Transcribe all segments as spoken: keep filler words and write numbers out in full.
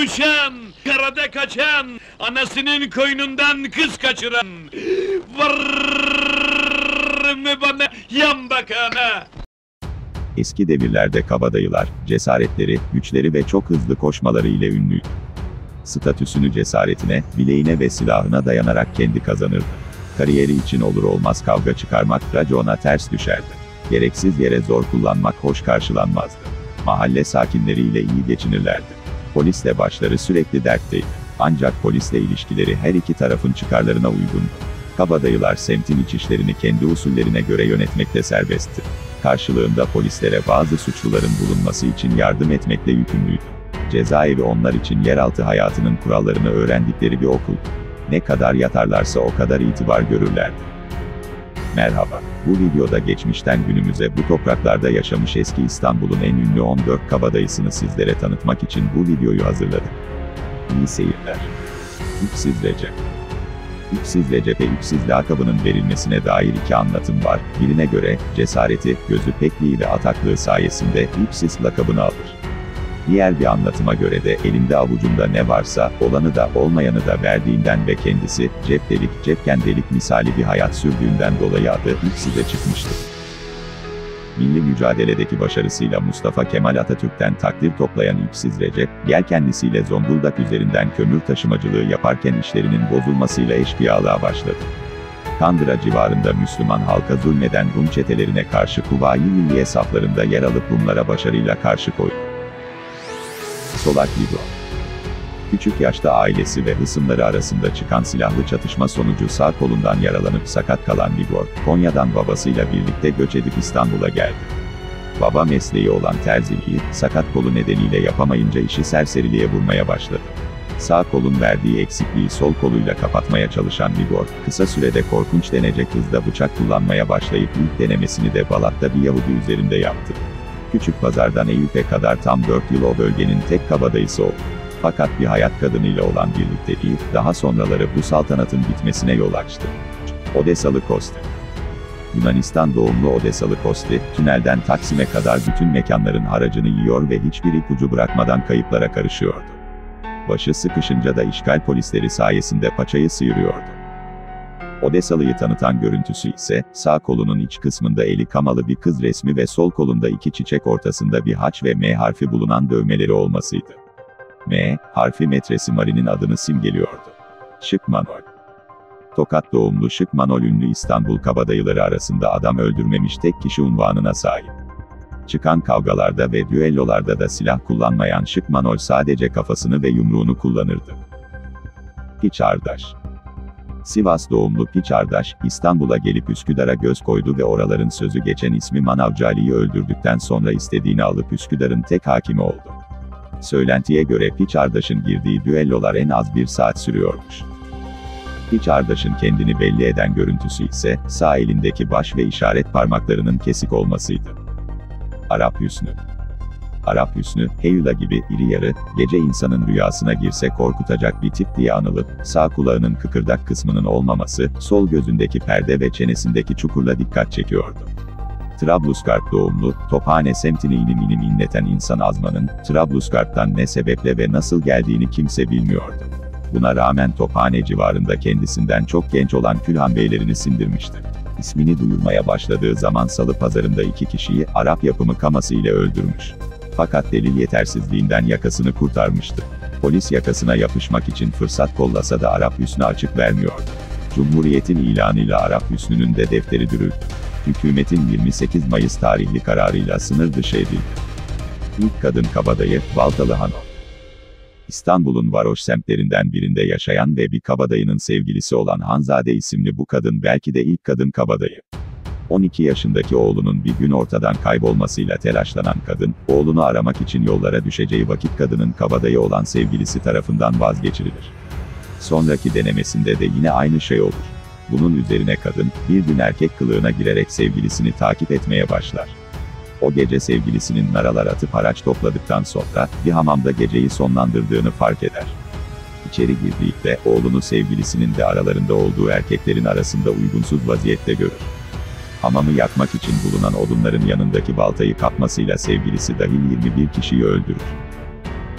düşen, karada kaçan, anasının koynundan kız kaçıran, var mı bana yan bakana? Eski devirlerde kabadayılar, cesaretleri, güçleri ve çok hızlı koşmaları ile ünlüydü. Statüsünü cesaretine, bileğine ve silahına dayanarak kendi kazanırdı. Kariyeri için olur olmaz kavga çıkarmak, racona ters düşerdi. Gereksiz yere zor kullanmak hoş karşılanmazdı. Mahalle sakinleriyle iyi geçinirlerdi. Polisle başları sürekli dertteydi. Ancak polisle ilişkileri her iki tarafın çıkarlarına uygundu. Kabadayılar semtin iç işlerini kendi usullerine göre yönetmekte serbestti. Karşılığında polislere bazı suçluların bulunması için yardım etmekle yükümlüydü. Cezaevi onlar için yeraltı hayatının kurallarını öğrendikleri bir okuldu. Ne kadar yatarlarsa o kadar itibar görürlerdi. Merhaba, bu videoda geçmişten günümüze bu topraklarda yaşamış eski İstanbul'un en ünlü on dört kabadayısını sizlere tanıtmak için bu videoyu hazırladık. İyi seyirler. İpsiz Recep. İpsiz Recep'e İpsiz lakabının verilmesine dair iki anlatım var. Birine göre, cesareti, gözü pekliği ve ataklığı sayesinde İpsiz lakabını alır. Diğer bir anlatıma göre de elinde avucunda ne varsa, olanı da olmayanı da verdiğinden ve kendisi, cep delik, cepken delik misali bir hayat sürdüğünden dolayı adı İpsiz'e çıkmıştır. Milli mücadeledeki başarısıyla Mustafa Kemal Atatürk'ten takdir toplayan İpsiz Recep, yelkenlisiyle Zonguldak üzerinden kömür taşımacılığı yaparken işlerinin bozulmasıyla eşkıyalığa başladı. Kandıra civarında Müslüman halka zulmeden Rum çetelerine karşı Kuvayi Milliye saflarında yer alıp Rumlara başarıyla karşı koydu. Solak Libro. Küçük yaşta ailesi ve hısımları arasında çıkan silahlı çatışma sonucu sağ kolundan yaralanıp sakat kalan Libor, Konya'dan babasıyla birlikte göç edip İstanbul'a geldi. Baba mesleği olan terziliği, sakat kolu nedeniyle yapamayınca işi serseriliğe vurmaya başladı. Sağ kolun verdiği eksikliği sol koluyla kapatmaya çalışan Libor, kısa sürede korkunç denecek hızda bıçak kullanmaya başlayıp ilk denemesini de Balat'ta bir Yahudi üzerinde yaptı. Küçük Pazar'dan Eyüp'e kadar tam dört yıl o bölgenin tek kabadayısı oldu. Fakat bir hayat kadınıyla olan birlikteliği, daha sonraları bu saltanatın bitmesine yol açtı. Odesalı Kosti. Yunanistan doğumlu Odesalı Kosti, tünelden Taksim'e kadar bütün mekanların haracını yiyor ve hiçbir ipucu bırakmadan kayıplara karışıyordu. Başı sıkışınca da işgal polisleri sayesinde paçayı sıyırıyordu. Odesalı'yı tanıtan görüntüsü ise, sağ kolunun iç kısmında eli kamalı bir kız resmi ve sol kolunda iki çiçek ortasında bir haç ve M harfi bulunan dövmeleri olmasıydı. M harfi metresi Mari'nin adını simgeliyordu. Şık Manol. Tokat doğumlu Şık Manol ünlü İstanbul kabadayıları arasında adam öldürmemiş tek kişi unvanına sahip. Çıkan kavgalarda ve düellolarda da silah kullanmayan Şık Manol sadece kafasını ve yumruğunu kullanırdı. Piç Ardaş. Sivas doğumlu Piç Ardaş, İstanbul'a gelip Üsküdar'a göz koydu ve oraların sözü geçen ismi Manavcı Ali'yi öldürdükten sonra istediğini alıp Üsküdar'ın tek hakimi oldu. Söylentiye göre Piç Ardaş'ın girdiği düellolar en az bir saat sürüyormuş. Piç Ardaş'ın kendini belli eden görüntüsü ise, sağ elindeki baş ve işaret parmaklarının kesik olmasıydı. Arap Hüsnü. Arap Hüsnü, Heyula gibi iri yarı, gece insanın rüyasına girse korkutacak bir tip diye anılıp, sağ kulağının kıkırdak kısmının olmaması, sol gözündeki perde ve çenesindeki çukurla dikkat çekiyordu. Trablusgarp doğumlu, Tophane semtini inim inim inleten insan Azman'ın, Trablusgarp'tan ne sebeple ve nasıl geldiğini kimse bilmiyordu. Buna rağmen Tophane civarında kendisinden çok genç olan Külhan beylerini sindirmişti. İsmini duyurmaya başladığı zaman Salı Pazarı'nda iki kişiyi, Arap yapımı kaması ile öldürmüş. Fakat delil yetersizliğinden yakasını kurtarmıştı. Polis yakasına yapışmak için fırsat kollasa da Arap Hüsnü açık vermiyordu. Cumhuriyetin ilanıyla Arap Hüsnü'nün de defteri dürüldü. Hükümetin yirmi sekiz Mayıs tarihli kararıyla sınır dışı edildi. İlk kadın kabadayı, Baltalı Hanım. İstanbul'un varoş semtlerinden birinde yaşayan ve bir kabadayının sevgilisi olan Hanzade isimli bu kadın belki de ilk kadın kabadayı. on iki yaşındaki oğlunun bir gün ortadan kaybolmasıyla telaşlanan kadın, oğlunu aramak için yollara düşeceği vakit kadının kabadayı olan sevgilisi tarafından vazgeçirilir. Sonraki denemesinde de yine aynı şey olur. Bunun üzerine kadın, bir gün erkek kılığına girerek sevgilisini takip etmeye başlar. O gece sevgilisinin naralar atıp haraç topladıktan sonra, bir hamamda geceyi sonlandırdığını fark eder. İçeri girdiğinde, oğlunu sevgilisinin de aralarında olduğu erkeklerin arasında uygunsuz vaziyette görür. Hamamı yakmak için bulunan odunların yanındaki baltayı kapmasıyla sevgilisi dahil yirmi bir kişiyi öldürür.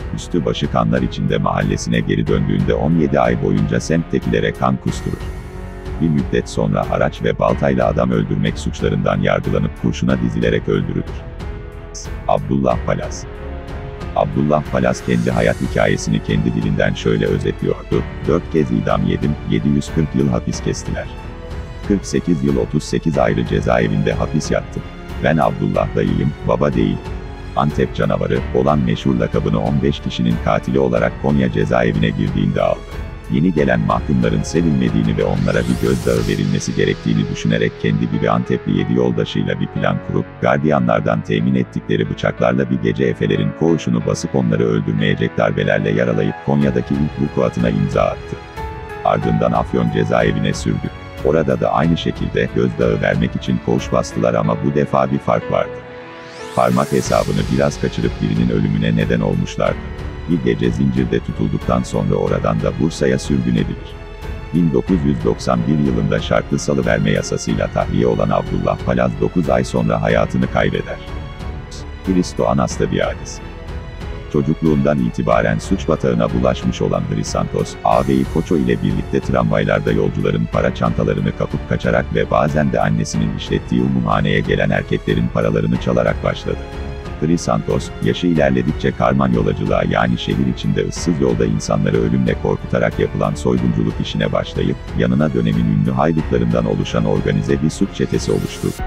Üstü başı kanlar içinde mahallesine geri döndüğünde on yedi ay boyunca semttekilere kan kusturur. Bir müddet sonra araç ve baltayla adam öldürmek suçlarından yargılanıp kurşuna dizilerek öldürülür. Abdullah Palaz. Abdullah Palaz kendi hayat hikayesini kendi dilinden şöyle özetliyordu: Dört kez idam yedim, yedi yüz kırk yıl hapis kestiler. kırk sekiz yıl otuz sekiz ayrı cezaevinde hapis yattım. Ben Abdullah dayıyım, baba değil. Antep canavarı olan meşhur lakabını on beş kişinin katili olarak Konya cezaevine girdiğinde aldı. Yeni gelen mahkumların sevilmediğini ve onlara bir gözdağı verilmesi gerektiğini düşünerek kendi gibi Antepli yedi yoldaşıyla bir plan kurup, gardiyanlardan temin ettikleri bıçaklarla bir gece Efelerin koğuşunu basıp onları öldürmeyecek darbelerle yaralayıp Konya'daki ilk vukuatına imza attı. Ardından Afyon cezaevine sürdü. Orada da aynı şekilde gözdağı vermek için koğuş bastılar ama bu defa bir fark vardı. Parmak hesabını biraz kaçırıp birinin ölümüne neden olmuşlardı. Bir gece zincirde tutulduktan sonra oradan da Bursa'ya sürgün edilir. bin dokuz yüz doksan bir yılında şartlı salıverme yasasıyla tahliye olan Abdullah Palaz dokuz ay sonra hayatını kaybeder. Hristo Anastasiadis. Çocukluğundan itibaren suç batağına bulaşmış olan Hrisantos, ağabeyi Koço ile birlikte tramvaylarda yolcuların para çantalarını kapıp kaçarak ve bazen de annesinin işlettiği umumhaneye gelen erkeklerin paralarını çalarak başladı. Hrisantos, yaşı ilerledikçe karman yolacılığa yani şehir içinde ıssız yolda insanları ölümle korkutarak yapılan soygunculuk işine başlayıp, yanına dönemin ünlü haydutlarından oluşan organize bir suç çetesi oluşturdu.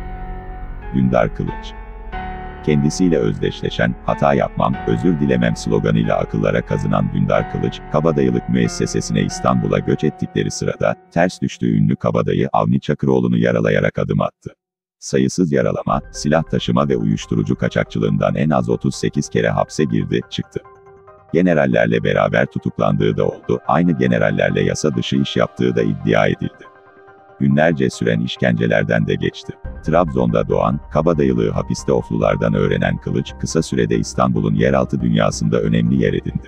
Dündar Kılıç. Kendisiyle özdeşleşen, hata yapmam, özür dilemem sloganıyla akıllara kazınan Dündar Kılıç, kabadayılık müessesesine İstanbul'a göç ettikleri sırada, ters düştüğü ünlü kabadayı Avni Çakıroğlu'nu yaralayarak adım attı. Sayısız yaralama, silah taşıma ve uyuşturucu kaçakçılığından en az otuz sekiz kere hapse girdi, çıktı. Generallerle beraber tutuklandığı da oldu, aynı generallerle yasa dışı iş yaptığı da iddia edildi. Günlerce süren işkencelerden de geçti. Trabzon'da doğan, kabadayılığı hapiste oflulardan öğrenen Kılıç, kısa sürede İstanbul'un yeraltı dünyasında önemli yer edindi.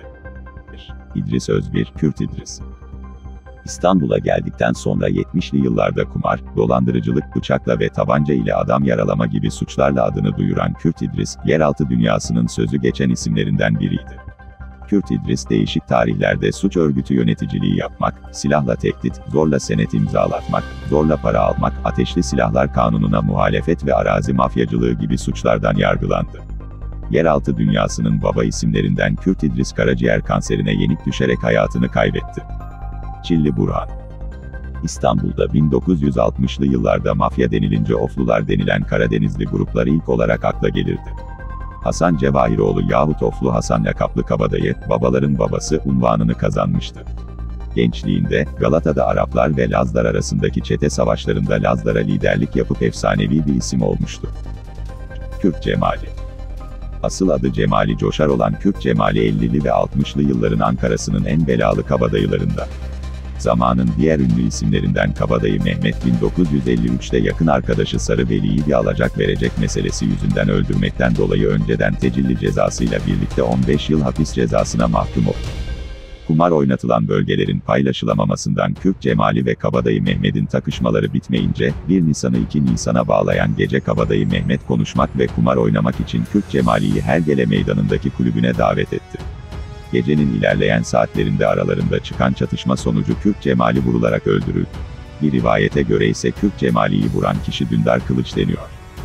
İdris Özbir, Kürt İdris. İstanbul'a geldikten sonra yetmişli yıllarda kumar, dolandırıcılık, bıçakla ve tabanca ile adam yaralama gibi suçlarla adını duyuran Kürt İdris, yeraltı dünyasının sözü geçen isimlerinden biriydi. Kürt İdris değişik tarihlerde suç örgütü yöneticiliği yapmak, silahla tehdit, zorla senet imzalatmak, zorla para almak, ateşli silahlar kanununa muhalefet ve arazi mafyacılığı gibi suçlardan yargılandı. Yeraltı dünyasının baba isimlerinden Kürt İdris karaciğer kanserine yenik düşerek hayatını kaybetti. Çilli Burhan. İstanbul'da bin dokuz yüz altmışlı yıllarda mafya denilince Oflular denilen Karadenizli grupları ilk olarak akla gelirdi. Hasan Cevahiroğlu yahut Oflu Hasan lakaplı kabadayı, babaların babası unvanını kazanmıştı. Gençliğinde, Galata'da Araplar ve Lazlar arasındaki çete savaşlarında Lazlara liderlik yapıp efsanevi bir isim olmuştu. Kürt Cemali. Asıl adı Cemali Coşar olan Kürt Cemali ellili ve altmışlı yılların Ankara'sının en belalı kabadayılarından. Zamanın diğer ünlü isimlerinden kabadayı Mehmet bin dokuz yüz elli üçte yakın arkadaşı Sarı Veli'yi bir alacak verecek meselesi yüzünden öldürmekten dolayı önceden tecilli cezasıyla birlikte on beş yıl hapis cezasına mahkum oldu. Kumar oynatılan bölgelerin paylaşılamamasından Kürt Cemali ve kabadayı Mehmet'in takışmaları bitmeyince, bir Nisan'ı iki Nisan'a bağlayan gece kabadayı Mehmet konuşmak ve kumar oynamak için Kürt Cemali'yi Hergele Meydanı'ndaki kulübüne davet etti. Gecenin ilerleyen saatlerinde aralarında çıkan çatışma sonucu Kürt Cemali vurularak öldürüldü. Bir rivayete göre ise Kürt Cemali'yi vuran kişi Dündar Kılıç deniyor.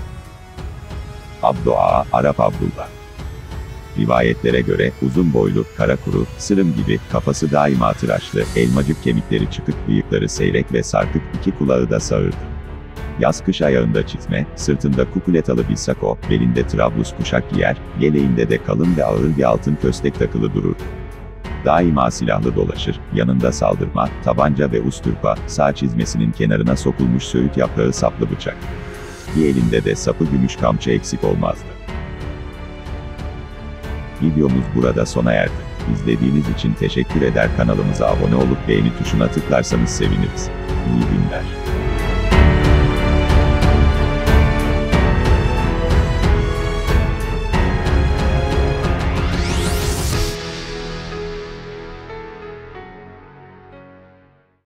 Abdo Ağa, Arap Abdullah. Rivayetlere göre, uzun boylu, kara kuru, sırım gibi, kafası daima tıraşlı, elmacık kemikleri çıkık, bıyıkları seyrek ve sarkık, iki kulağı da sağırdı. Yaz-kış ayağında çizme, sırtında kukuletalı bir sako, belinde Trablus kuşak giyer, yeleğinde de kalın ve ağır bir altın köstek takılı durur. Daima silahlı dolaşır, yanında saldırma, tabanca ve usturpa, sağ çizmesinin kenarına sokulmuş söğüt yaprağı saplı bıçak. Bir elinde de sapı gümüş kamçı eksik olmazdı. Videomuz burada sona erdi. İzlediğiniz için teşekkür eder, kanalımıza abone olup beğeni tuşuna tıklarsanız seviniriz. İyi günler.